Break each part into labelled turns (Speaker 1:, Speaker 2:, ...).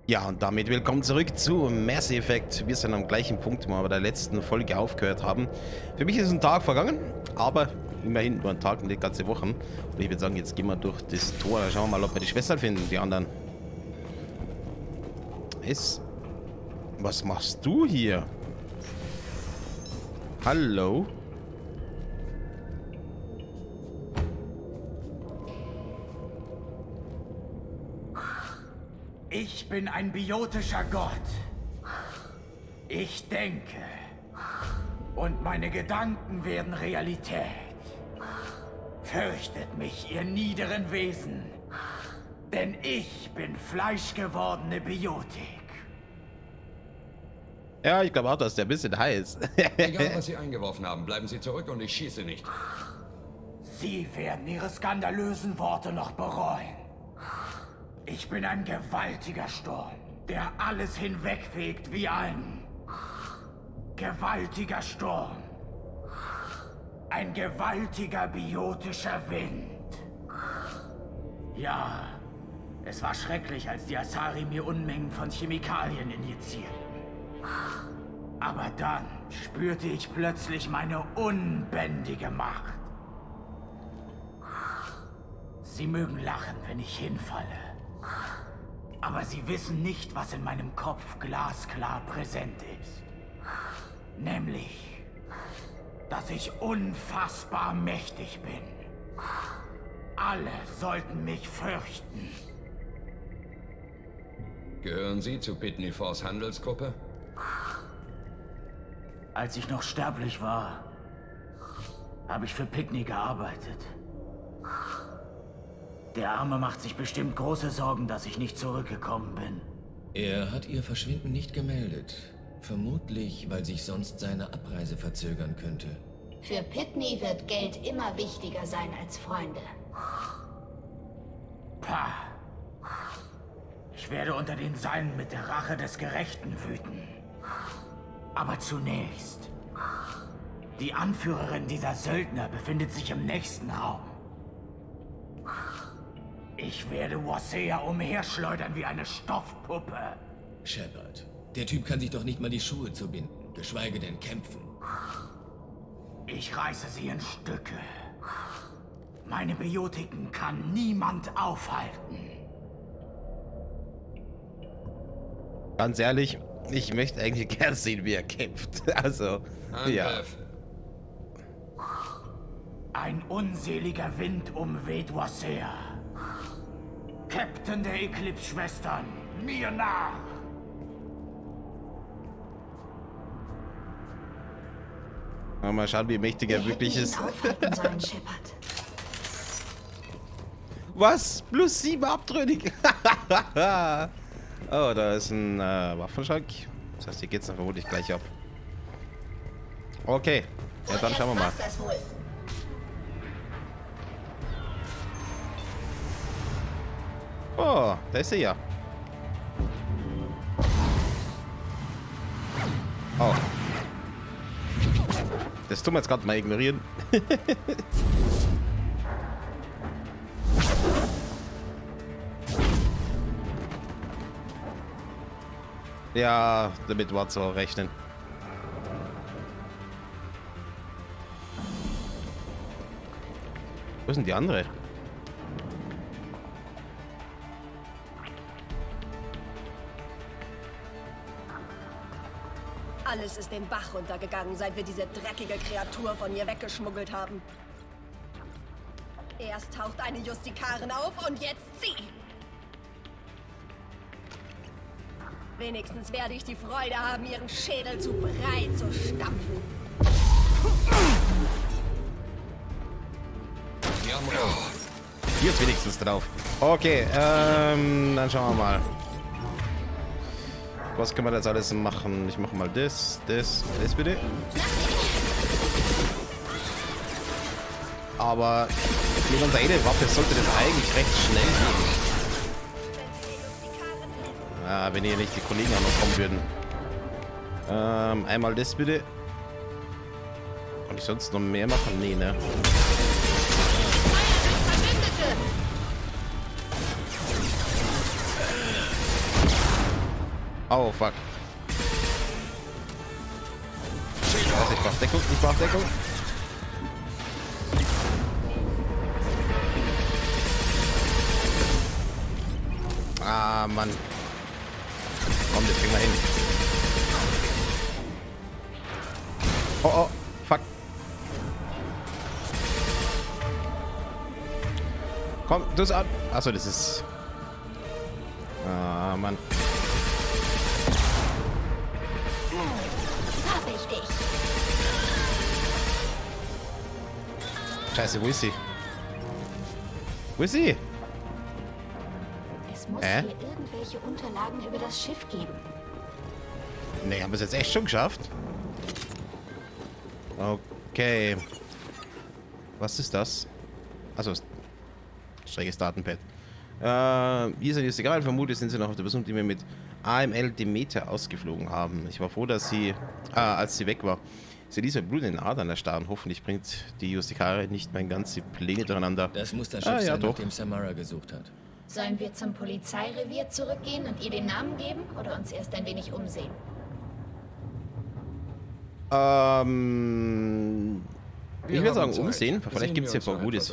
Speaker 1: Ja, und damit willkommen zurück zu Mass Effect. Wir sind am gleichen Punkt, wo wir bei der letzten Folge aufgehört haben. Für mich ist ein Tag vergangen, aber immerhin nur ein Tag und nicht ganze Wochen. Und ich würde sagen, jetzt gehen wir durch das Tor. Schauen wir mal, ob wir die Schwestern finden, die anderen. Was machst du hier? Hallo?
Speaker 2: Ich bin ein biotischer Gott. Ich denke. Und meine Gedanken werden Realität. Fürchtet mich, ihr niederen Wesen. Denn ich bin fleischgewordene Biotik.
Speaker 1: Ja, ich glaube auch, dass der ein bisschen heiß.
Speaker 3: Egal, was Sie eingeworfen haben, bleiben Sie zurück und ich schieße nicht.
Speaker 2: Sie werden ihre skandalösen Worte noch bereuen. Ich bin ein gewaltiger Sturm, der alles hinwegfegt wie ein gewaltiger Sturm. Ein gewaltiger biotischer Wind. Ja, es war schrecklich, als die Asari mir Unmengen von Chemikalien injizierten. Aber dann spürte ich plötzlich meine unbändige Macht. Sie mögen lachen, wenn ich hinfalle. Aber sie wissen nicht, was in meinem Kopf glasklar präsent ist. Nämlich, dass ich unfassbar mächtig bin. Alle sollten mich fürchten.
Speaker 3: Gehören Sie zu Pitney Force Handelsgruppe?
Speaker 2: Als ich noch sterblich war, habe ich für Pitney gearbeitet. Der Arme macht sich bestimmt große Sorgen, dass ich nicht zurückgekommen bin.
Speaker 4: Er hat Ihr Verschwinden nicht gemeldet. Vermutlich, weil sich sonst seine Abreise verzögern könnte.
Speaker 5: Für Pitney wird Geld immer wichtiger sein als Freunde.
Speaker 2: Pah. Ich werde unter den Seinen mit der Rache des Gerechten wüten. Aber zunächst. Die Anführerin dieser Söldner befindet sich im nächsten Raum. Ich werde Wasea umherschleudern wie eine Stoffpuppe.
Speaker 4: Shepard, der Typ kann sich doch nicht mal die Schuhe zubinden, geschweige denn kämpfen.
Speaker 2: Ich reiße sie in Stücke. Meine Biotiken kann niemand aufhalten.
Speaker 1: Ganz ehrlich, ich möchte eigentlich gern sehen, wie er kämpft. Also, ja.
Speaker 3: Angriff.
Speaker 2: Ein unseliger Wind umweht Wasea. Captain der Eclipse-Schwestern, mir nach!
Speaker 1: Mal schauen, wie mächtig er wirklich ist.
Speaker 5: Aufhalten sollen, Shepard.
Speaker 1: Was? Plus 7 abtrünnig. Oh, da ist ein Waffenschrank. Das heißt, hier geht's dann vermutlich gleich ab. Okay. Ja, dann schauen wir mal.
Speaker 5: Das wohl.
Speaker 1: Oh, da ist er ja. Oh. Das tun wir jetzt gerade mal ignorieren. Ja, damit war zu rechnen. Wo ist denn die andere?
Speaker 6: Alles ist den Bach runtergegangen, seit wir diese dreckige Kreatur von ihr weggeschmuggelt haben. Erst taucht eine Justikarin auf und jetzt sie. Wenigstens werde ich die Freude haben, ihren Schädel zu Brei zu stampfen.
Speaker 3: Ja,
Speaker 1: Hier ist wenigstens drauf. Okay, dann schauen wir mal. Was können wir jetzt alles machen? Ich mache mal das bitte. Aber mit unserer Edelwaffe sollte das eigentlich recht schnell gehen. Ja, wenn hier nicht die Kollegen auch noch kommen würden. Einmal das bitte. Kann ich sonst noch mehr machen? Nee, ne? Oh, fuck. Also ich brauch Deckung, ich brauch Deckung. Ah, Mann. Komm, das kriegen wir hin. Oh, oh, fuck. Komm, du es an. Achso, das ist... Ah, Mann.
Speaker 5: Hab ich dich.
Speaker 1: Scheiße, wo ist sie? Wo ist sie?
Speaker 5: Es muss hier irgendwelche Unterlagen über das Schiff geben.
Speaker 1: Ne, haben wir es jetzt echt schon geschafft? Okay. Was ist das? Achso, schräges Datenpad. Wie ist es egal? Vermutlich sind sie noch auf der Person, die wir mit AML Demeter ausgeflogen haben. Ich war froh, dass sie, als sie weg war. Sie ließ mein Blut in den Adern erstarren. Hoffentlich bringt die Justikare nicht meine ganze Pläne durcheinander.
Speaker 4: Das muss das Schiff sein, nach dem Samara gesucht hat.
Speaker 5: Sollen wir zum Polizeirevier zurückgehen und ihr den Namen geben oder uns erst ein wenig umsehen?
Speaker 1: Ich würde sagen umsehen. Vielleicht gibt es hier ein paar Gutes.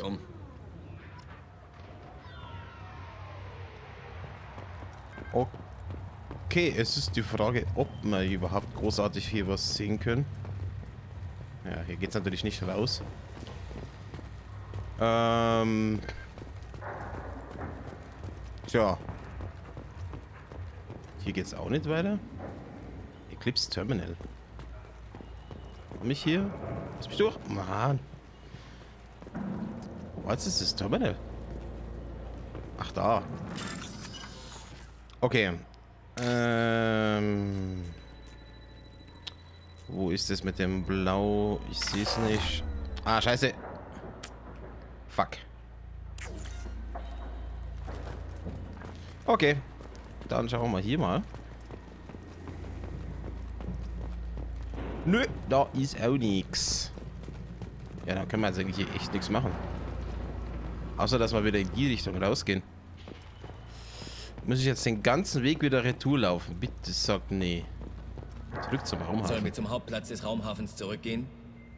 Speaker 1: Okay, es ist die Frage, ob wir überhaupt großartig hier was sehen können. Ja, hier geht es natürlich nicht raus. Tja. Hier geht's auch nicht weiter. Eclipse Terminal. Komm ich hier? Was bist du? Mann. Was ist das Terminal? Ach, da. Okay. Wo ist es mit dem Blau? Ich sehe es nicht. Ah, scheiße. Fuck. Okay. Dann schauen wir mal hier mal. Nö, da ist auch nichts. Ja, dann können wir jetzt eigentlich hier echt nichts machen. Außer, dass wir wieder in die Richtung rausgehen. Muss ich jetzt den ganzen Weg wieder retour laufen? Bitte sag nee. Zurück zum Raumhafen.
Speaker 4: Sollen wir zum Hauptplatz des Raumhafens zurückgehen?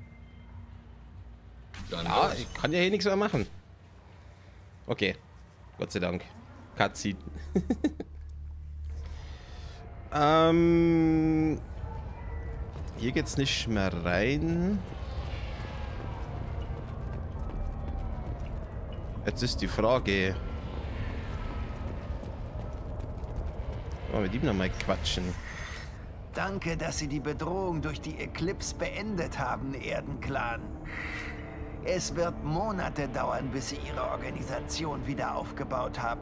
Speaker 3: Dann
Speaker 1: Ja,
Speaker 3: los.
Speaker 1: ich kann ja hier nichts mehr machen. Okay. Gott sei Dank. Cutscene. Hier geht's nicht mehr rein. Jetzt ist die Frage. Wollen wir mit ihm nochmal quatschen?
Speaker 7: Danke, dass Sie die Bedrohung durch die Eclipse beendet haben, Erdenclan. Es wird Monate dauern, bis Sie Ihre Organisation wieder aufgebaut haben.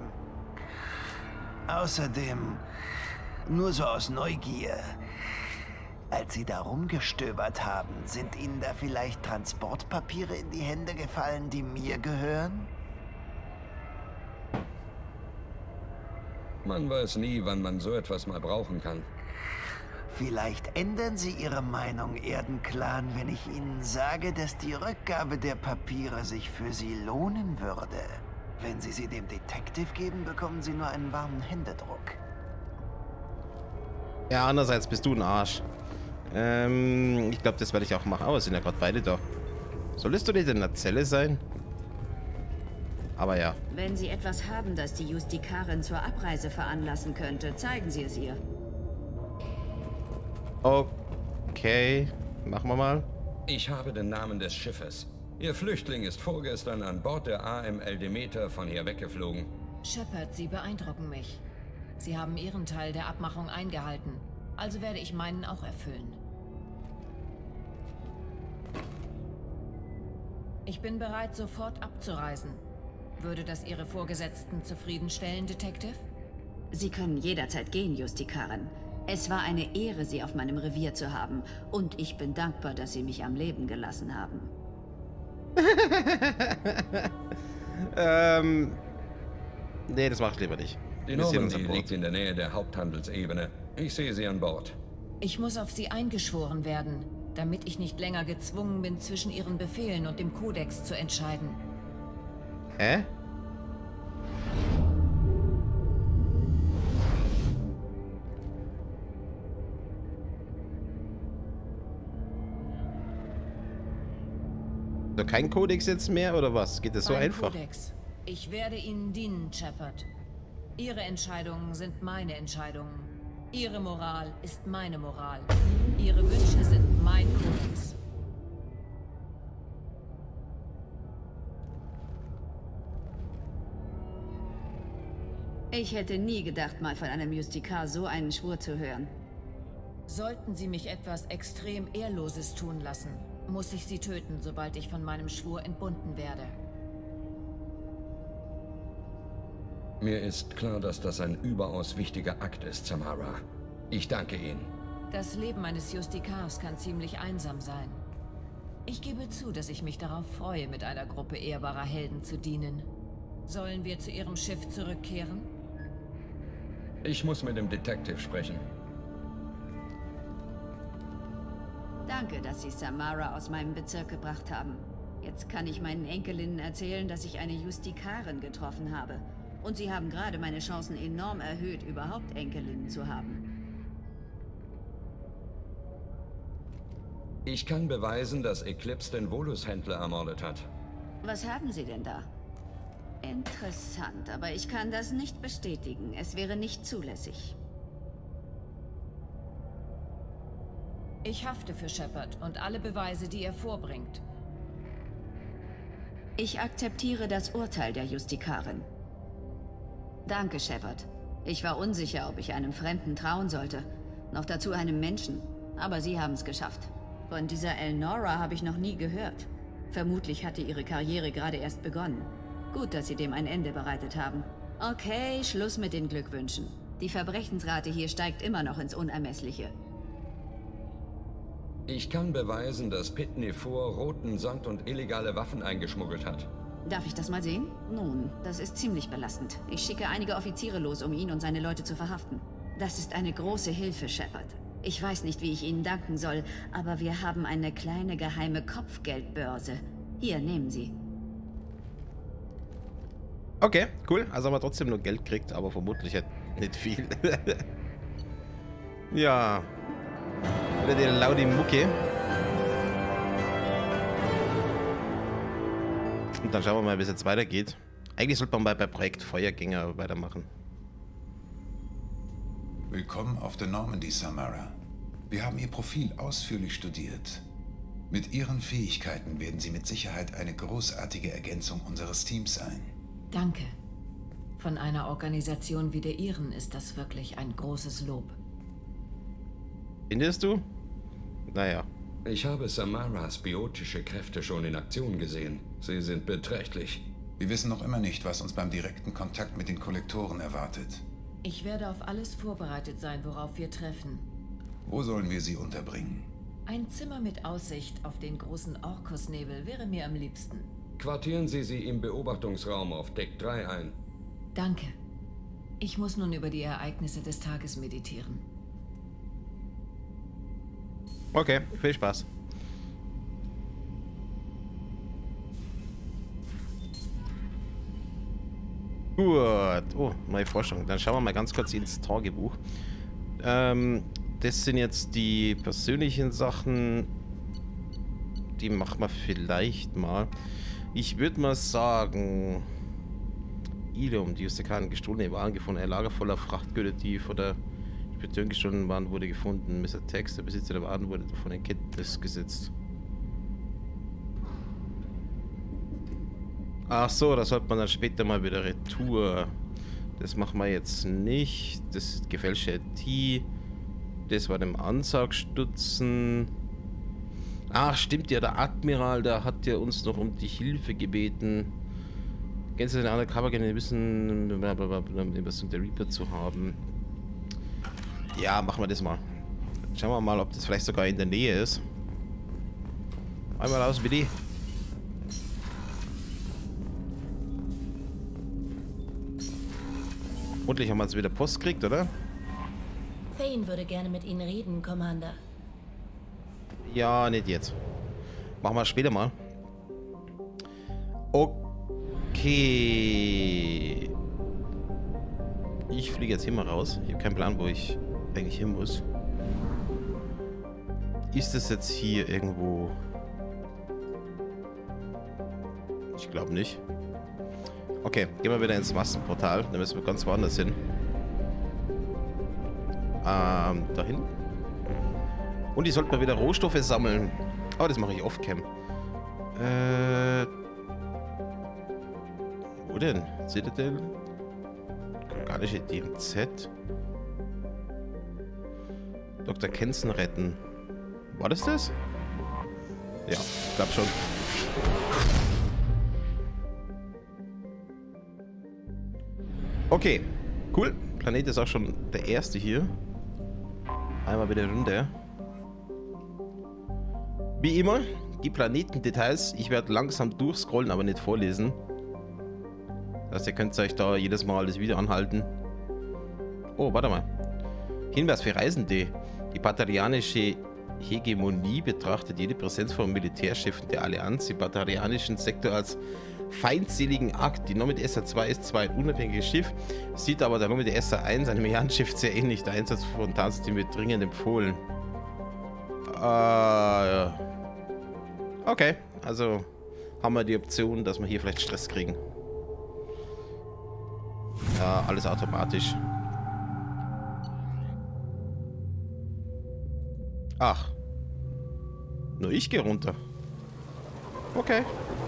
Speaker 7: Außerdem, nur so aus Neugier, als Sie da rumgestöbert haben, sind Ihnen da vielleicht Transportpapiere in die Hände gefallen, die mir gehören?
Speaker 3: Man weiß nie, wann man so etwas mal brauchen kann.
Speaker 7: Vielleicht ändern Sie Ihre Meinung, Erdenclan, wenn ich Ihnen sage, dass die Rückgabe der Papiere sich für Sie lohnen würde. Wenn Sie sie dem Detective geben, bekommen Sie nur einen warmen Händedruck.
Speaker 1: Ja, andererseits bist du ein Arsch. Ich glaube, das werde ich auch machen. Aber sind ja gerade beide da. Solltest du nicht in der Zelle sein? Aber ja.
Speaker 8: Wenn Sie etwas haben, das die Justikarin zur Abreise veranlassen könnte, zeigen Sie es ihr.
Speaker 1: Okay. Machen wir mal.
Speaker 3: Ich habe den Namen des Schiffes. Ihr Flüchtling ist vorgestern an Bord der AML Demeter von hier weggeflogen.
Speaker 9: Shepard, Sie beeindrucken mich. Sie haben Ihren Teil der Abmachung eingehalten. Also werde ich meinen auch erfüllen. Ich bin bereit, sofort abzureisen. Würde das Ihre Vorgesetzten zufriedenstellen, Detective?
Speaker 8: Sie können jederzeit gehen, Justikarin. Es war eine Ehre, Sie auf meinem Revier zu haben. Und ich bin dankbar, dass Sie mich am Leben gelassen haben.
Speaker 1: Nee, das mache ich lieber nicht.
Speaker 3: Die Normandy liegt in der Nähe der Haupthandelsebene. Ich sehe sie an Bord.
Speaker 9: Ich muss auf Sie eingeschworen werden, damit ich nicht länger gezwungen bin, zwischen Ihren Befehlen und dem Kodex zu entscheiden.
Speaker 1: So, kein Kodex jetzt mehr oder was? Geht das so
Speaker 9: Kein
Speaker 1: einfach?
Speaker 9: Kodex. Ich werde Ihnen dienen, Shepard. Ihre Entscheidungen sind meine Entscheidungen. Ihre Moral ist meine Moral. Ihre Wünsche sind mein Kodex.
Speaker 8: Ich hätte nie gedacht, mal von einem Justikar so einen Schwur zu hören.
Speaker 9: Sollten Sie mich etwas extrem Ehrloses tun lassen, muss ich Sie töten, sobald ich von meinem Schwur entbunden werde.
Speaker 3: Mir ist klar, dass das ein überaus wichtiger Akt ist, Samara. Ich danke Ihnen.
Speaker 9: Das Leben eines Justikars kann ziemlich einsam sein. Ich gebe zu, dass ich mich darauf freue, mit einer Gruppe ehrbarer Helden zu dienen. Sollen wir zu Ihrem Schiff zurückkehren?
Speaker 3: Ich muss mit dem Detective sprechen.
Speaker 8: Danke, dass Sie Samara aus meinem Bezirk gebracht haben. Jetzt kann ich meinen Enkelinnen erzählen, dass ich eine Justikarin getroffen habe. Und sie haben gerade meine Chancen enorm erhöht, überhaupt Enkelinnen zu haben.
Speaker 3: Ich kann beweisen, dass Eclipse den Volus-Händler ermordet hat.
Speaker 8: Was haben Sie denn da? Interessant, aber ich kann das nicht bestätigen. Es wäre nicht zulässig.
Speaker 9: Ich hafte für Shepard und alle Beweise, die er vorbringt.
Speaker 8: Ich akzeptiere das Urteil der Justikarin. Danke, Shepard. Ich war unsicher, ob ich einem Fremden trauen sollte. Noch dazu einem Menschen. Aber Sie haben es geschafft. Von dieser Elnora habe ich noch nie gehört. Vermutlich hatte ihre Karriere gerade erst begonnen. Gut, dass Sie dem ein Ende bereitet haben. Okay, Schluss mit den Glückwünschen. Die Verbrechensrate hier steigt immer noch ins Unermessliche.
Speaker 3: Ich kann beweisen, dass Pitney vor roten Sand und illegale Waffen eingeschmuggelt hat.
Speaker 8: Darf ich das mal sehen? Nun, das ist ziemlich belastend. Ich schicke einige Offiziere los, um ihn und seine Leute zu verhaften. Das ist eine große Hilfe, Shepard. Ich weiß nicht, wie ich Ihnen danken soll, aber wir haben eine kleine geheime Kopfgeldbörse. Hier, nehmen Sie.
Speaker 1: Okay, cool. Also haben wir trotzdem nur Geld gekriegt, aber vermutlich halt nicht viel. Ja. Wieder die laute Mucke. Und dann schauen wir mal, wie es jetzt weitergeht. Eigentlich sollte man mal bei Projekt Feuergänger weitermachen.
Speaker 10: Willkommen auf der Normandy, Samara. Wir haben Ihr Profil ausführlich studiert. Mit Ihren Fähigkeiten werden Sie mit Sicherheit eine großartige Ergänzung unseres Teams sein.
Speaker 9: Danke. Von einer Organisation wie der Ihren ist das wirklich ein großes Lob.
Speaker 1: Findest du? Naja.
Speaker 3: Ich habe Samaras biotische Kräfte schon in Aktion gesehen. Sie sind beträchtlich.
Speaker 10: Wir wissen noch immer nicht, was uns beim direkten Kontakt mit den Kollektoren erwartet.
Speaker 9: Ich werde auf alles vorbereitet sein, worauf wir treffen.
Speaker 10: Wo sollen wir sie unterbringen?
Speaker 9: Ein Zimmer mit Aussicht auf den großen Orkusnebel wäre mir am liebsten.
Speaker 3: Quartieren Sie sie im Beobachtungsraum auf Deck 3 ein.
Speaker 9: Danke. Ich muss nun über die Ereignisse des Tages meditieren.
Speaker 1: Okay, viel Spaß. Gut. Oh, neue Forschung. Dann schauen wir mal ganz kurz ins Tagebuch. Das sind jetzt die persönlichen Sachen. Die machen wir vielleicht mal. Ich würde mal sagen... Ilum, die Justikarin gestohlene Waren gefunden. Ein Lager voller Frachtgüter, die von der Spedition gestohlenen Waren wurde gefunden. Mr. Tex, der Besitzer der Waren, wurde davon in Kenntnis gesetzt. Ach so, das sollte man dann später mal wieder retour. Das machen wir jetzt nicht. Das ist gefälschte IT. Das war dem Ansaugstutzen. Ach, stimmt ja, der Admiral, der hat ja uns noch um die Hilfe gebeten. Gänse den Undercover gerne wissen, was der Reaper zu haben. Ja, machen wir das mal. Schauen wir mal, ob das vielleicht sogar in der Nähe ist. Einmal raus, bitte. Vermutlich haben wir jetzt wieder Post gekriegt, oder?
Speaker 11: Thane würde gerne mit Ihnen reden, Commander.
Speaker 1: Ja, nicht jetzt. Machen wir später mal. Okay. Ich fliege jetzt hier mal raus. Ich habe keinen Plan, wo ich eigentlich hin muss. Ist das jetzt hier irgendwo... Ich glaube nicht. Okay, gehen wir wieder ins Massenportal. Dann müssen wir ganz woanders hin. Dahin. Und ich sollte mal wieder Rohstoffe sammeln. Oh, das mache ich off-cam. Wo denn? Citadel? Organische DMZ? Dr. Kenson retten. War das das? Ja, ich glaube schon. Okay, cool. Planet ist auch schon der erste hier. Einmal wieder runter. Wie immer, die Planetendetails. Ich werde langsam durchscrollen, aber nicht vorlesen. Das heißt, ihr könnt euch da jedes Mal das Video anhalten. Oh, warte mal. Hinweis für Reisende. Die batarianische Hegemonie betrachtet jede Präsenz von Militärschiffen der Allianz im batarianischen Sektor als feindseligen Akt. Die Nomad SA-2 ist zwar ein unabhängiges Schiff, sieht aber der Nomad SA-1, einem Jahrenschiff, sehr ähnlich. Der Einsatz von Tarnsystem wird dringend empfohlen. Okay, also haben wir die Option, dass wir hier vielleicht Stress kriegen. Ja, alles automatisch. Ach. Nur ich gehe runter. Okay.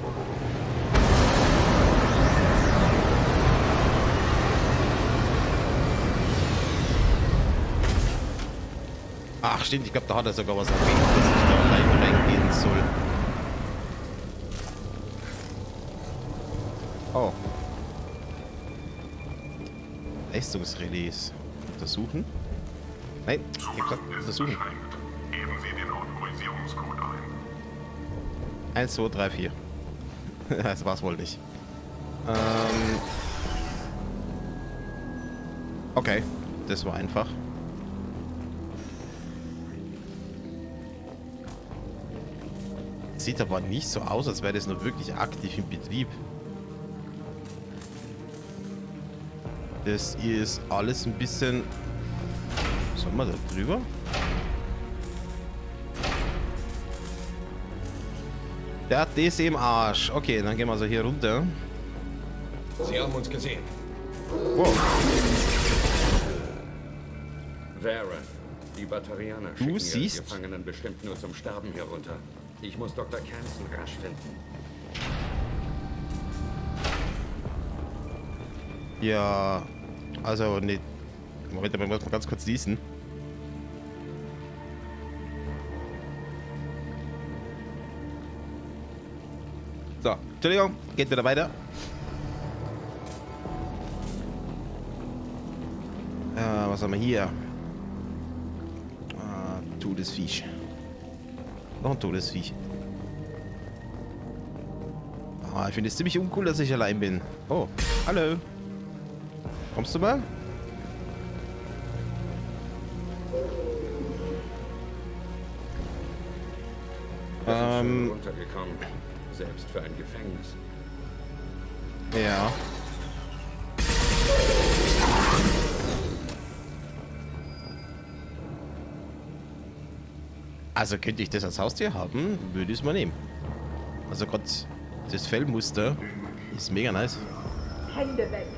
Speaker 1: Ach, stimmt. Ich glaube, da hat er sogar was erwähnt, dass ich da allein reingehen soll. Oh. Leistungsrelais. Untersuchen? Nein, ich hab gesagt, untersuchen.
Speaker 12: Geben Sie den Autorisierungscode ein.
Speaker 1: 1, 2, 3, 4. Das war's wohl nicht. Okay, das war einfach. Sieht aber nicht so aus, als wäre das noch wirklich aktiv im Betrieb. Das ist alles ein bisschen... Sollen wir da drüber? Der hat das im Arsch. Okay, dann gehen wir also hier runter.
Speaker 3: Sie haben uns gesehen.
Speaker 1: Wow.
Speaker 3: Varen, die Batarianer schicken ihre Gefangenen bestimmt nur zum Sterben hier runter. Ich muss Dr. Kenson rasch finden.
Speaker 1: Ja, also nicht. Moment, aber ich muss mal ganz kurz lesen. So, Entschuldigung, geht wieder weiter. Was haben wir hier? Todesviech. Noch ein Todesviech. Ich finde es ziemlich uncool, dass ich allein bin. Oh, hallo. Kommst du mal?
Speaker 3: Runtergekommen. Selbst für ein Gefängnis.
Speaker 1: Ja. Also könnte ich das als Haustier haben, würde ich es mal nehmen. Also gerade das Fellmuster ist mega nice.
Speaker 6: Hände weg.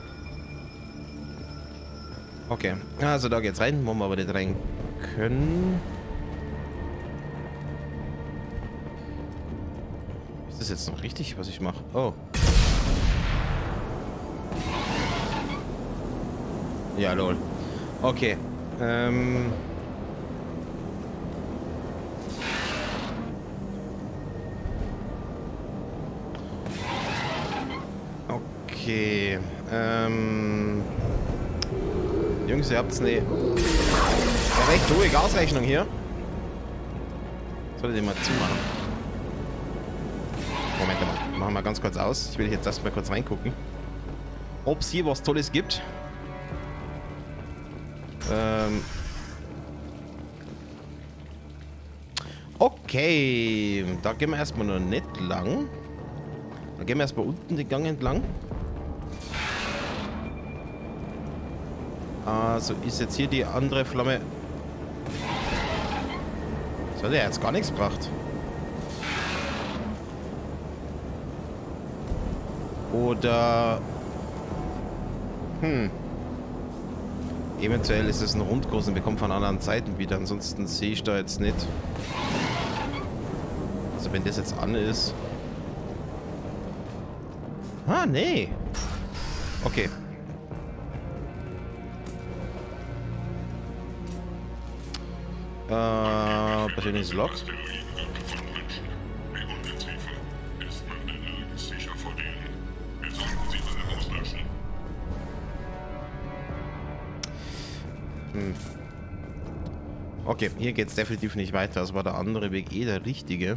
Speaker 1: Okay, also da geht's rein, wo wir aber nicht rein können. Ist das jetzt noch richtig, was ich mache? Oh. Ja, lol. Okay. Okay. Jungs, ihr habt's eine recht hohe Gasrechnung hier. Soll ich den mal zumachen? Moment mal, machen wir ganz kurz aus. Ich will jetzt erstmal kurz reingucken, ob es hier was Tolles gibt. Okay, da gehen wir erstmal noch nicht lang. Da gehen wir erstmal unten den Gang entlang. Also ist jetzt hier die andere Flamme. Das hat ja jetzt gar nichts gebracht. Oder... Eventuell ist es ein Rundkurs und wir kommen von anderen Seiten wieder. Ansonsten sehe ich da jetzt nicht. Also wenn das jetzt an ist... Ah, nee. Okay. Persönliches Log. Okay, hier geht es definitiv nicht weiter. Das war der andere Weg der richtige.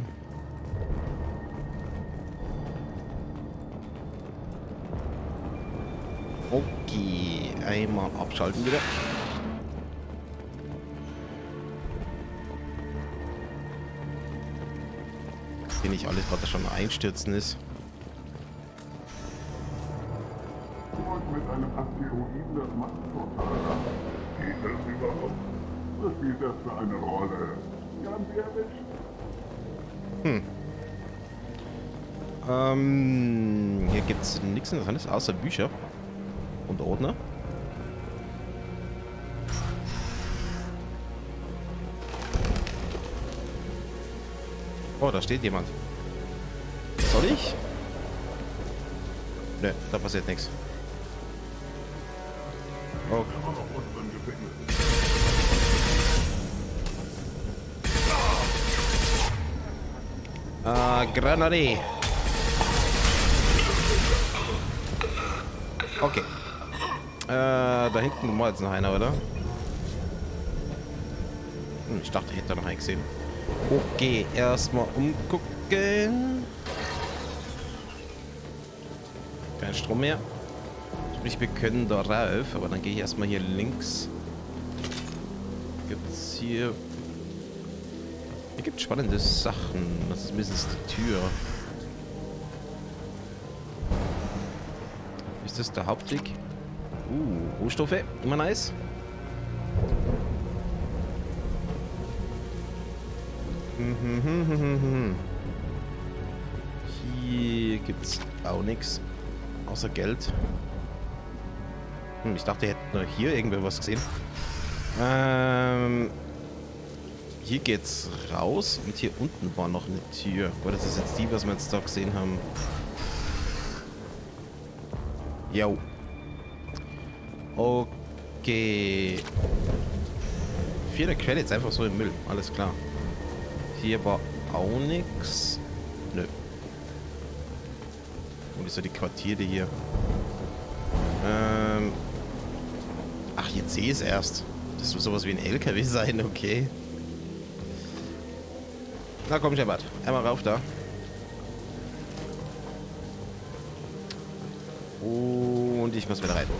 Speaker 1: Okay, einmal abschalten wieder. Hier nicht alles gerade schon einstürzen ist.
Speaker 12: Mit einem Asteroiden das Machtportal ab. Geht das überhaupt? Was spielt das für eine Rolle? Wir haben sie erwischt.
Speaker 1: Hier gibt es nichts Interessantes außer Bücher und Ordner. Oh, da steht jemand. Soll ich? Ne, da passiert nichts. Oh. Granate. Okay. Da hinten war jetzt noch einer, oder? Ich dachte, ich hätte da noch einen gesehen. Okay, erstmal umgucken. Kein Strom mehr. Sprich, wir können da rauf, aber dann gehe ich erstmal hier links. Gibt's hier... Hier gibt es spannende Sachen. Das ist mindestens die Tür. Ist das der Hauptweg? Rohstoffe. Immer nice. Hier gibt's auch nichts. Außer Geld. Ich dachte, wir hätten nur hier irgendwo was gesehen. Hier geht's raus und hier unten war noch eine Tür. Oder das ist jetzt die, was wir jetzt da gesehen haben. Jo. Okay. 4 Credits einfach so im Müll. Alles klar. Hier war auch nichts. Nö. Wo ist so die Quartiere hier? Ach, jetzt sehe ich es erst. Das soll sowas wie ein LKW sein, okay. Na komm, Shepard. Einmal rauf da. Und ich muss wieder rein.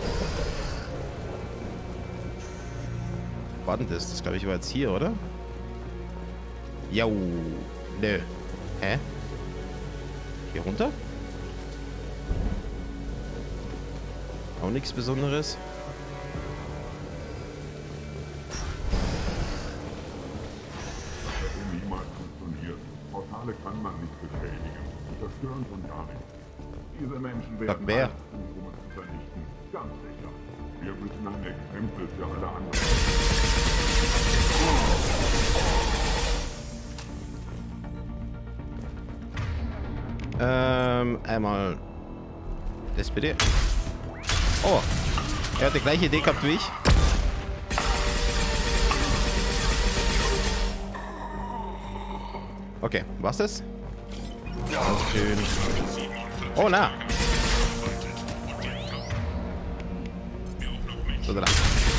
Speaker 1: War denn das? Das glaube ich war jetzt hier, oder? Jau. Nö. Hä? Hier runter? Auch nichts Besonderes.
Speaker 12: Niemals funktioniert. Portale kann man nicht beschädigen. Zerstören schon gar nicht. Diese Menschen werden alles tun, um uns zu vernichten. Ganz sicher. Wir müssen ein Exempel für alle anderen.
Speaker 1: Einmal das bitte. Oh, er hat die gleiche Idee gehabt wie ich. Okay, was das? Schön. Oh, na. So, da.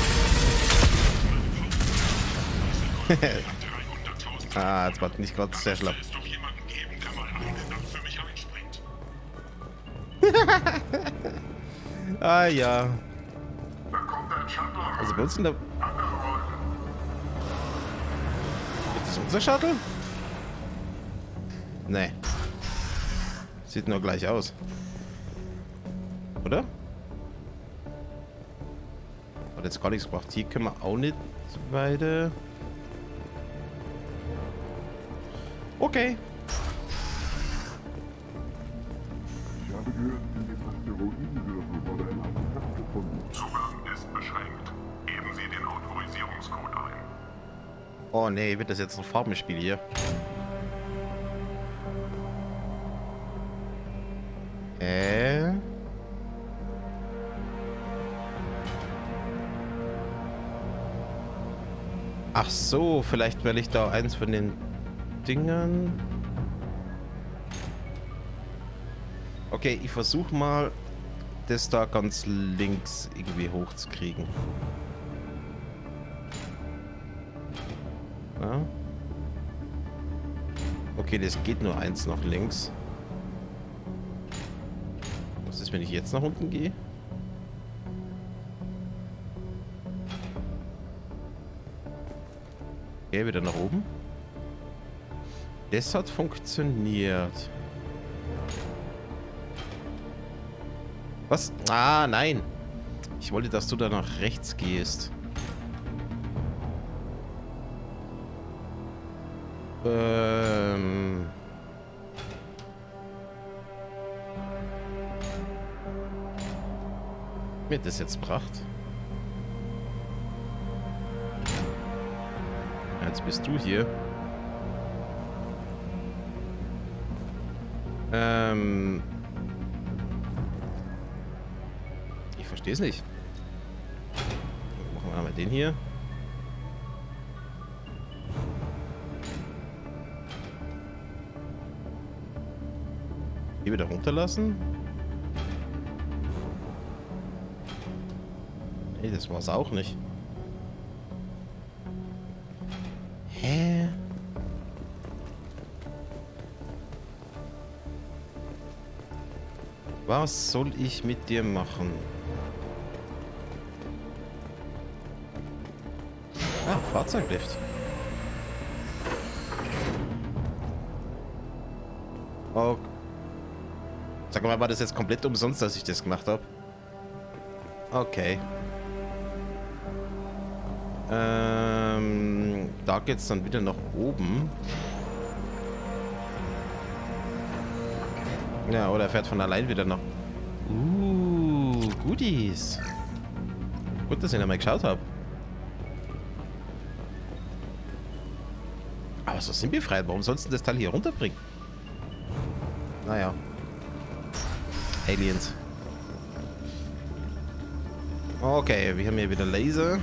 Speaker 1: Ah, jetzt war nicht gerade sehr schlapp. Ah ja. Also bei uns in der... Ist das unser Shuttle? Nee. Sieht nur gleich aus. Oder? Hat jetzt gar nichts gebracht. Hier können wir auch nicht weiter. Okay.
Speaker 12: Ich habe gehört, in dem
Speaker 1: Oh nee, wird das jetzt ein Farbenspiel hier? Ach so, vielleicht will ich da eins von den Dingern. Okay, ich versuche mal, das da ganz links irgendwie hochzukriegen. Ja. Okay, das geht nur eins nach links. Was ist, wenn ich jetzt nach unten gehe? Okay, wieder nach oben. Das hat funktioniert. Was? Ah, nein. Ich wollte, dass du da nach rechts gehst. Mir das jetzt gebracht? Jetzt bist du hier. Ich verstehe es nicht. Machen wir mal den hier. Hier wieder runterlassen. Nee, das war's auch nicht. Hä? Was soll ich mit dir machen? Ah, Fahrzeuglift. Oh. Sag mal, war das jetzt komplett umsonst, dass ich das gemacht habe? Okay. Da geht's dann wieder nach oben. Ja, oder er fährt von allein wieder nach... Goodies. Gut, dass ich noch mal geschaut habe. Aber so sind befreit. Warum sollst du das Teil hier runterbringen? Naja. Aliens. Okay, wir haben hier wieder Laser.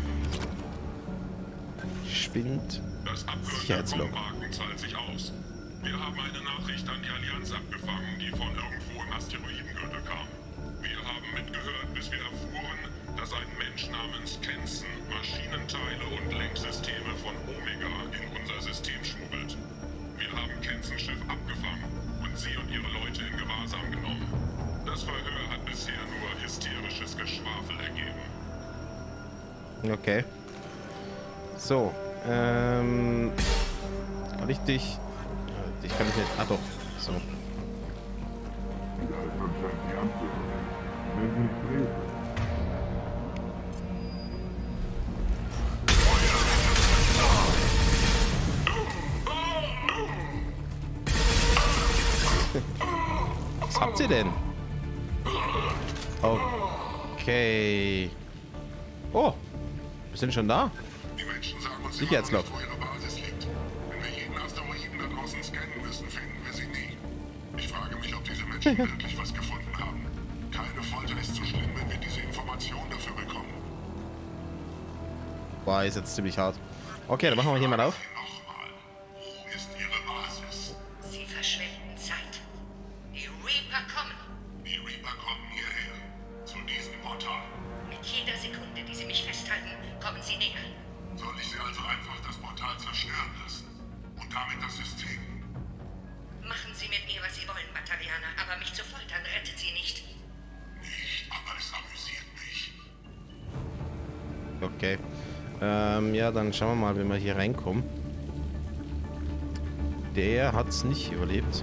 Speaker 1: Spinnt.
Speaker 12: Das
Speaker 1: Sicherheitslog.
Speaker 12: Abhören zahlt sich aus. Wir haben eine Nachricht an die Allianz abgefangen, die von irgendwo im Asteroidengürtel kam. Wir haben mitgehört, bis wir erfuhren, dass ein Mensch namens Kenson Maschinenteile und Lenksysteme von Omega in unser System schmuggelt. Wir haben Kensons Schiff abgefangen und sie und ihre Leute in Gewahrsam genommen. Das Verhör hat bisher nur hysterisches Geschwafel ergeben.
Speaker 1: Okay. So. Kann ich dich... Ich kann dich nicht... Ah doch. So. Was habt ihr denn? Okay. Oh. Wir sind schon da.
Speaker 12: Die Menschen sagen uns
Speaker 1: Sicherheitslog.
Speaker 12: wo ihre Basis liegt. Wenn wir jeden Asteroiden da draußen scannen müssen, finden wir sie nie. Ich frage mich, ob diese Menschen wirklich was gefunden haben. Keine Folter ist so schlimm, wenn wir diese Information dafür bekommen.
Speaker 1: Boah, ist jetzt ziemlich hart. Okay, dann machen wir hier mal auf.
Speaker 12: Nochmal. Wo ist ihre Basis?
Speaker 13: Sie verschwenden Zeit. Die Reaper kommen.
Speaker 12: Die Reaper kommen hierher. Zu diesem Portal.
Speaker 13: Mit jeder Sekunde, die sie mich festhalten, kommen sie näher.
Speaker 12: Soll ich sie also einfach das Portal zerstören lassen? Und damit das System?
Speaker 13: Machen Sie mit mir, was Sie wollen, Batarianer, aber mich zu foltern rettet Sie nicht.
Speaker 12: Nicht, aber es amüsiert mich.
Speaker 1: Okay. Ja, dann schauen wir mal, wie wir hier reinkommen. Der hat's nicht überlebt.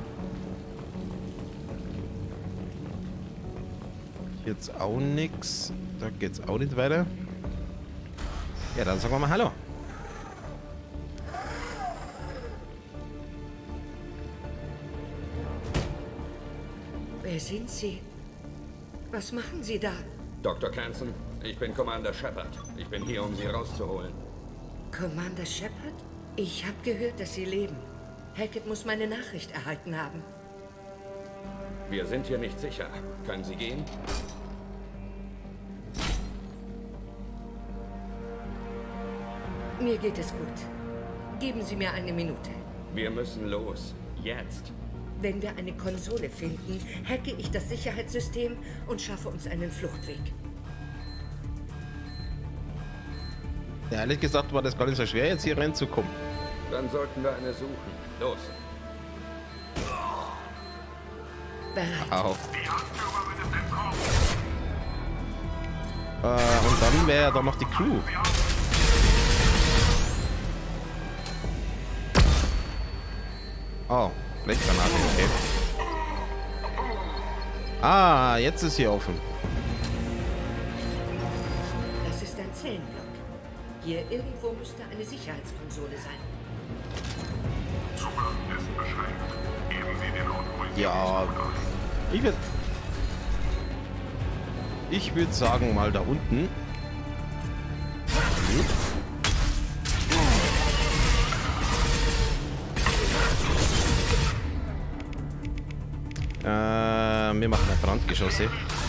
Speaker 1: Jetzt auch nix. Da geht's auch nicht weiter. Ja, dann sagen wir mal Hallo.
Speaker 13: Wer sind Sie? Was machen Sie da?
Speaker 3: Dr. Kenson, ich bin Commander Shepard. Ich bin hier, um Sie rauszuholen.
Speaker 13: Commander Shepard? Ich habe gehört, dass Sie leben. Hackett muss meine Nachricht erhalten haben.
Speaker 3: Wir sind hier nicht sicher. Können Sie gehen?
Speaker 13: Mir geht es gut. Geben Sie mir eine Minute.
Speaker 3: Wir müssen los. Jetzt.
Speaker 13: Wenn wir eine Konsole finden, hacke ich das Sicherheitssystem und schaffe uns einen Fluchtweg.
Speaker 1: Ja, ehrlich gesagt war das gar nicht so schwer, jetzt hier reinzukommen.
Speaker 3: Dann sollten wir eine suchen. Los.
Speaker 13: Bereit.
Speaker 1: Au. Und dann wäre ja da noch die Crew. Oh, Blechgranate, okay. Ah, jetzt ist hier offen.
Speaker 13: Das ist ein Zellenblock. Hier irgendwo müsste eine Sicherheitskonsole sein.
Speaker 12: Zugang ist beschränkt. Geben Sie den Autorisierungscode
Speaker 1: Ja,
Speaker 12: ein.
Speaker 1: ich würde sagen mal da unten. Wir machen ein Brandgeschosse.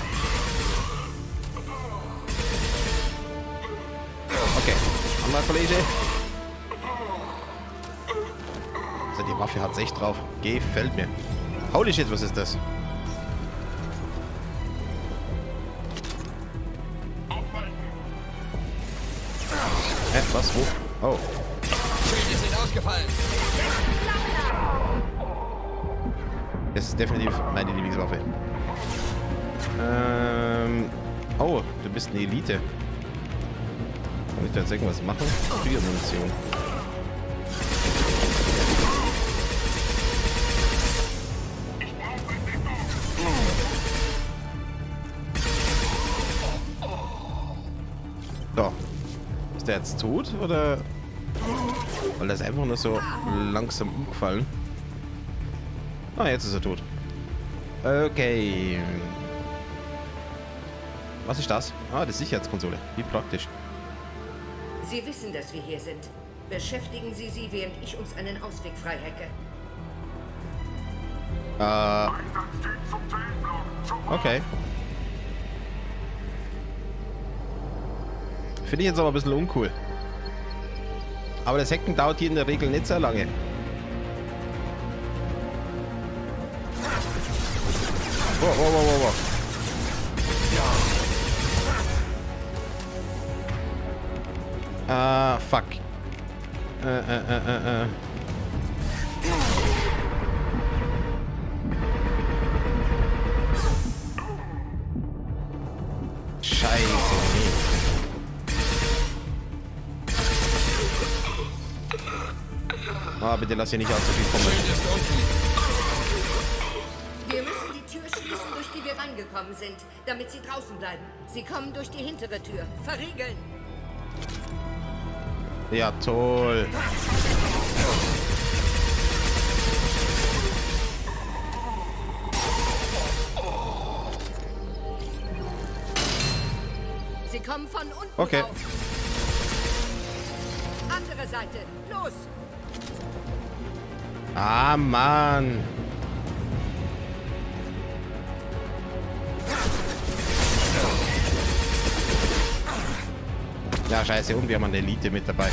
Speaker 1: Okay, anderer Kollege. Also die Waffe hat's echt drauf. Gefällt mir. Holy shit, was ist das? Was? Wo? Oh.
Speaker 4: Schilde sind ausgefallen.
Speaker 1: Das ist definitiv meine Lieblingswaffe. Oh, du bist eine Elite. Kann ich da jetzt irgendwas machen? Kriegermunition. So. Ist der jetzt tot oder? Weil der ist einfach nur so langsam umgefallen. Ah, jetzt ist er tot. Okay. Was ist das? Ah, die Sicherheitskonsole. Wie praktisch.
Speaker 13: Sie wissen, dass wir hier sind. Beschäftigen Sie sie, während ich uns einen Ausweg frei hacke.
Speaker 1: Okay. Finde ich jetzt aber ein bisschen uncool. Aber das Hacken dauert hier in der Regel nicht sehr lange. Wow, wow, wow, wow, wow. Fuck. Scheiße. Ah, bitte lass hier nicht allzu viel kommen.
Speaker 13: Wir müssen die Tür schließen, durch die wir reingekommen sind, damit sie draußen bleiben. Sie kommen durch die hintere Tür. Verriegeln.
Speaker 1: Ja, toll.
Speaker 13: Sie kommen von unten
Speaker 1: Okay.
Speaker 13: rauf. Andere Seite. Los!
Speaker 1: Ah, Mann. Ja, scheiße. Und wir haben eine Elite mit dabei.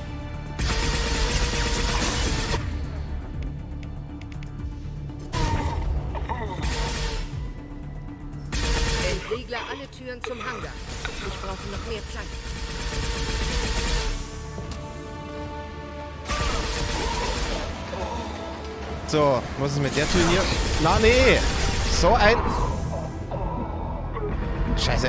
Speaker 13: Entriegle alle Türen zum Hangar. Ich brauche noch mehr Zeit.
Speaker 1: So, was ist mit der Tür hier? Na, nee. So ein... Scheiße.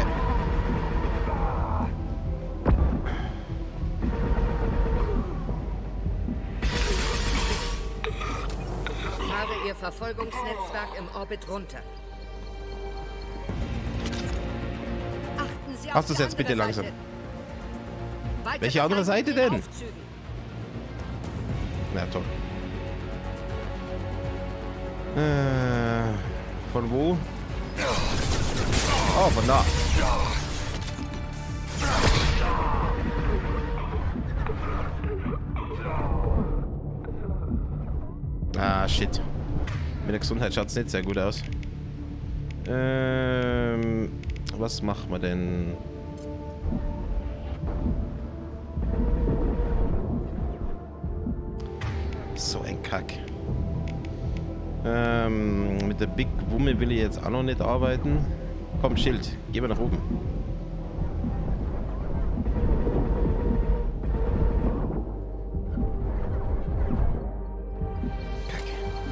Speaker 13: Fahre Ihr Verfolgungsnetzwerk im Orbit runter. Achten Sie
Speaker 1: Machst
Speaker 13: auf
Speaker 1: du es
Speaker 13: die
Speaker 1: jetzt bitte
Speaker 13: andere
Speaker 1: langsam?
Speaker 13: Seite. Weitere
Speaker 1: Welche andere
Speaker 13: Feinde
Speaker 1: Seite
Speaker 13: in
Speaker 1: denn?
Speaker 13: Aufzügen.
Speaker 1: Na toll. Von wo? Oh, von da. Ah, shit. Mit der Gesundheit schaut es nicht sehr gut aus. Was machen wir denn? So ein Kack. Mit der Big Wumme will ich jetzt auch noch nicht arbeiten. Komm, Schild, gehen wir nach oben. Kacke.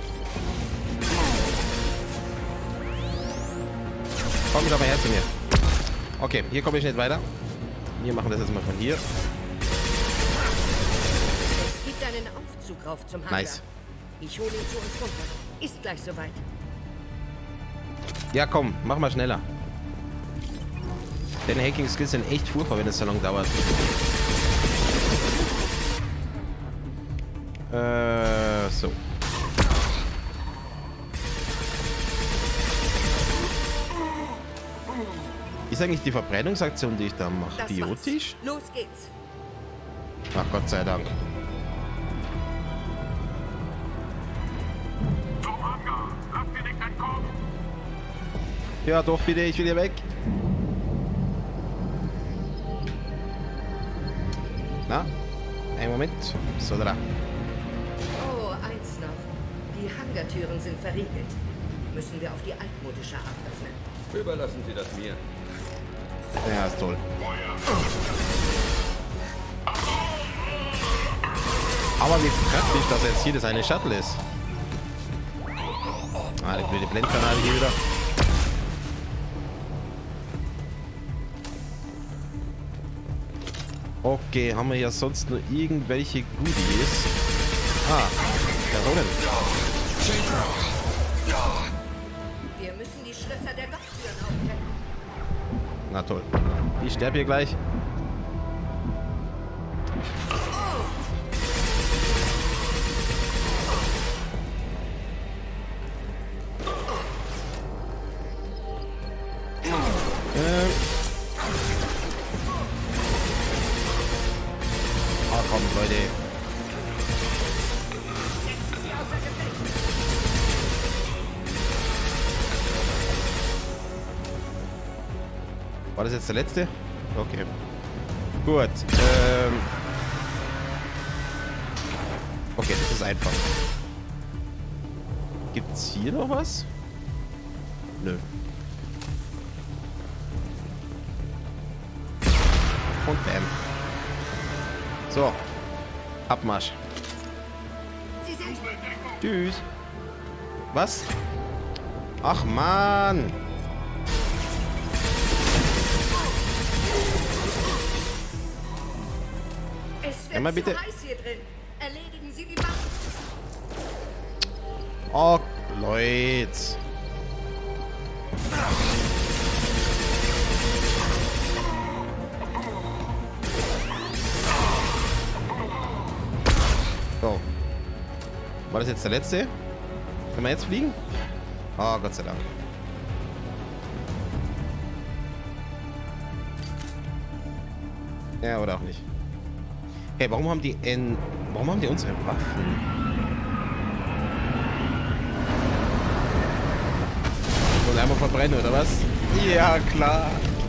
Speaker 1: Komm doch mal her zu mir. Okay, hier komme ich nicht weiter. Wir machen das jetzt mal von hier.
Speaker 13: Es gibt einen Aufzug rauf zum Hangar.
Speaker 1: Nice.
Speaker 13: Ich hole ihn zu uns runter. Ist gleich soweit.
Speaker 1: Ja, komm, mach mal schneller. Deine Hacking-Skills sind echt furchtbar, wenn es so lange dauert. So. Ist eigentlich die Verbrennungsaktion, die ich da mache, biotisch?
Speaker 13: Los geht's.
Speaker 1: Ach, Gott sei Dank. Ja, doch, bitte, ich will hier weg. Na, einen Moment. So, da.
Speaker 13: Oh, eins noch. Die Hangartüren sind verriegelt. Müssen wir auf die altmodische Art öffnen.
Speaker 3: Überlassen Sie das mir.
Speaker 1: Ja, ist toll. Aber wie praktisch, dass jetzt hier das eine Shuttle ist. Ah, die blöde Blendkanal hier wieder. Okay, haben wir ja sonst nur irgendwelche Goodies? Ah, Personen.
Speaker 13: Wir müssen die Schlösser der Locktüren aufkennen.
Speaker 1: Na toll. Ich sterbe hier gleich. Ah, komm, Leute. War das jetzt der letzte? Okay. Gut. Okay, das ist einfach. Gibt's hier noch was? Nö. Und bam. So. Abmarsch. Tschüss. Was? Ach man.
Speaker 13: Es
Speaker 1: Ja, mal
Speaker 13: wird
Speaker 1: bitte.
Speaker 13: zu heiß hier drin. Erledigen Sie die Waffen.
Speaker 1: Oh, Leute. So. War das jetzt der letzte? Können wir jetzt fliegen? Oh, Gott sei Dank. Ja, oder auch nicht. Hey, warum haben die unsere Waffen? Und einmal verbrennen, oder was? Ja, klar.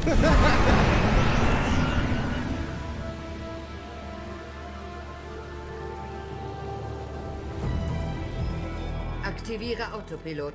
Speaker 13: Aktiviere Autopilot.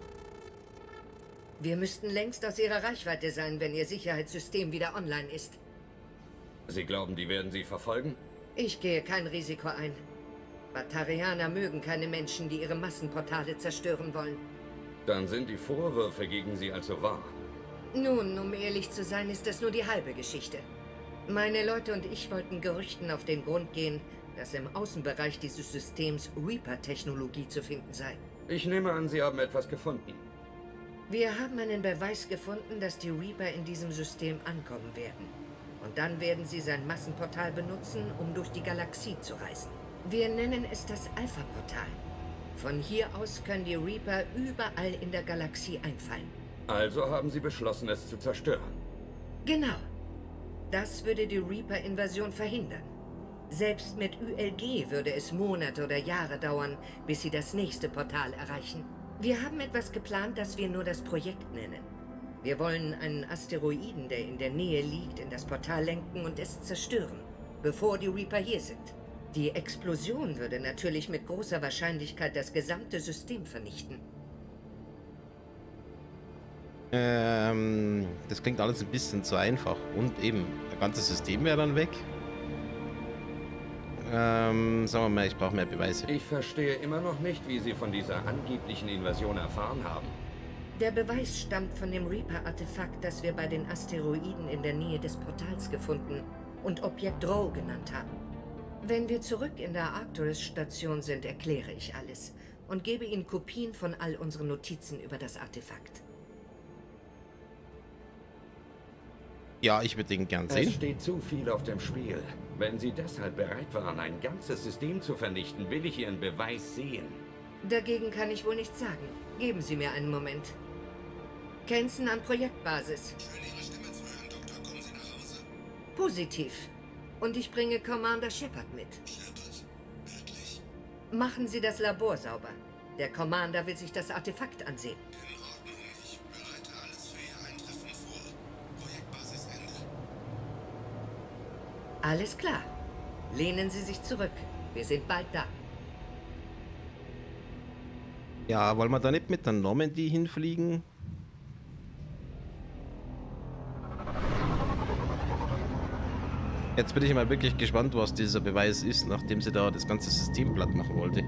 Speaker 13: Wir müssten längst aus Ihrer Reichweite sein, wenn Ihr Sicherheitssystem wieder online ist.
Speaker 3: Sie glauben, die werden Sie verfolgen?
Speaker 13: Ich gehe kein Risiko ein. Batarianer mögen keine Menschen, die ihre Massenportale zerstören wollen.
Speaker 3: Dann sind die Vorwürfe gegen Sie also wahr.
Speaker 13: Nun, um ehrlich zu sein, ist das nur die halbe Geschichte. Meine Leute und ich wollten Gerüchten auf den Grund gehen, dass im Außenbereich dieses Systems Reaper-Technologie zu finden sei.
Speaker 3: Ich nehme an, Sie haben etwas gefunden.
Speaker 13: Wir haben einen Beweis gefunden, dass die Reaper in diesem System ankommen werden. Und dann werden sie sein Massenportal benutzen, um durch die Galaxie zu reisen. Wir nennen es das Alpha-Portal. Von hier aus können die Reaper überall in der Galaxie einfallen.
Speaker 3: Also haben Sie beschlossen, es zu zerstören.
Speaker 13: Genau. Das würde die Reaper-Invasion verhindern. Selbst mit ULG würde es Monate oder Jahre dauern, bis sie das nächste Portal erreichen. Wir haben etwas geplant, das wir nur das Projekt nennen. Wir wollen einen Asteroiden, der in der Nähe liegt, in das Portal lenken und es zerstören, bevor die Reaper hier sind. Die Explosion würde natürlich mit großer Wahrscheinlichkeit das gesamte System vernichten.
Speaker 1: Das klingt alles ein bisschen zu einfach. Und eben, das ganze System wäre dann weg. Sagen wir mal, ich brauche mehr Beweise.
Speaker 3: Ich verstehe immer noch nicht, wie Sie von dieser angeblichen Invasion erfahren haben.
Speaker 13: Der Beweis stammt von dem Reaper-Artefakt, das wir bei den Asteroiden in der Nähe des Portals gefunden und Objekt Rho genannt haben. Wenn wir zurück in der Arcturus-Station sind, erkläre ich alles und gebe Ihnen Kopien von all unseren Notizen über das Artefakt.
Speaker 1: Ja, ich würde den gern sehen.
Speaker 3: Es steht zu viel auf dem Spiel. Wenn Sie deshalb bereit waren, ein ganzes System zu vernichten, will ich Ihren Beweis sehen.
Speaker 13: Dagegen kann ich wohl nichts sagen. Geben Sie mir einen Moment. Kenson an Projektbasis.
Speaker 10: Schön, Ihre Stimme zu hören, Doktor. Kommen Sie nach Hause.
Speaker 13: Positiv. Und ich bringe Commander Shepard mit.
Speaker 10: Shepard? Wirklich?
Speaker 13: Machen Sie das Labor sauber. Der Commander will sich das Artefakt ansehen.
Speaker 10: In Ordnung. Ich bereite alles für Ihr Eintreffen vor. Projektbasis Ende.
Speaker 13: Alles klar. Lehnen Sie sich zurück. Wir sind bald da.
Speaker 1: Ja, wollen wir da nicht mit der Normandy hinfliegen? Jetzt bin ich mal wirklich gespannt, was dieser Beweis ist, nachdem sie da das ganze System platt machen wollte.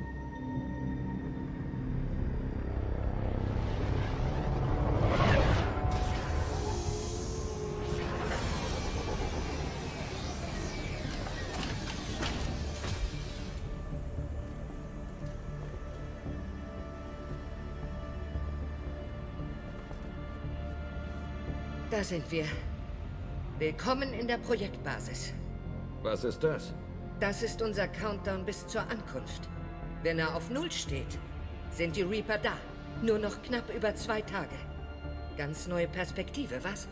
Speaker 13: Da sind wir. Willkommen in der Projektbasis.
Speaker 3: Was ist das?
Speaker 13: Das ist unser Countdown bis zur Ankunft. Wenn er auf 0 steht, sind die Reaper da. Nur noch knapp über 2 Tage. Ganz neue Perspektive, was?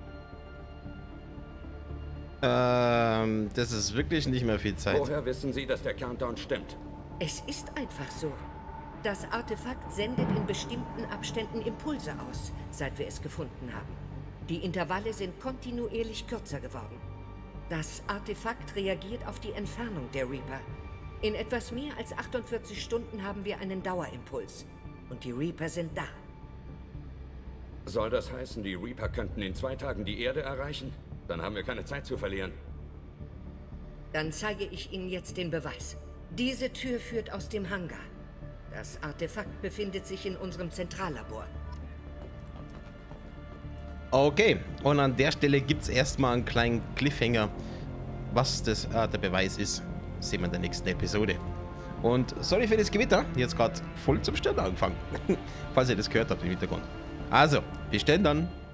Speaker 1: Das ist wirklich nicht mehr viel Zeit.
Speaker 3: Woher wissen Sie, dass der Countdown stimmt?
Speaker 13: Es ist einfach so. Das Artefakt sendet in bestimmten Abständen Impulse aus, seit wir es gefunden haben. Die Intervalle sind kontinuierlich kürzer geworden. Das Artefakt reagiert auf die Entfernung der Reaper. In etwas mehr als 48 Stunden haben wir einen Dauerimpuls. Und die Reaper sind da.
Speaker 3: Soll das heißen, die Reaper könnten in 2 Tagen die Erde erreichen? Dann haben wir keine Zeit zu verlieren.
Speaker 13: Dann zeige ich Ihnen jetzt den Beweis. Diese Tür führt aus dem Hangar. Das Artefakt befindet sich in unserem Zentrallabor.
Speaker 1: Okay, und an der Stelle gibt es erstmal einen kleinen Cliffhanger, was das, der Beweis ist. Das sehen wir in der nächsten Episode. Und sorry für das Gewitter, jetzt gerade voll zum Sturm angefangen. Falls ihr das gehört habt im Hintergrund. Also, bis dann.